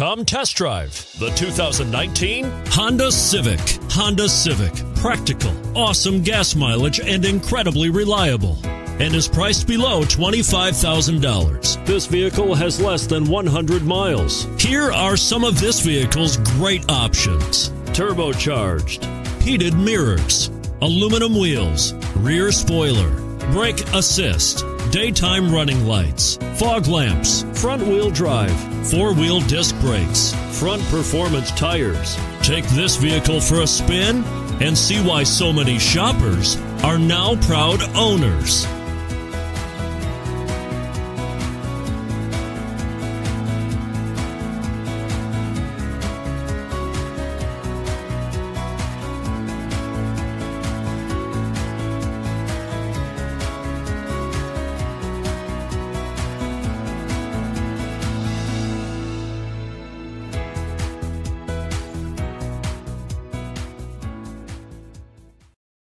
Come test drive the 2019 Honda Civic. Honda Civic. Practical, awesome gas mileage, and incredibly reliable. And is priced below $25,000. This vehicle has less than 100 miles. Here are some of this vehicle's great options: turbocharged, heated mirrors, aluminum wheels, rear spoiler, brake assist, daytime running lights, fog lamps, front-wheel drive, four-wheel disc brakes, front performance tires. Take this vehicle for a spin and see why so many shoppers are now proud owners.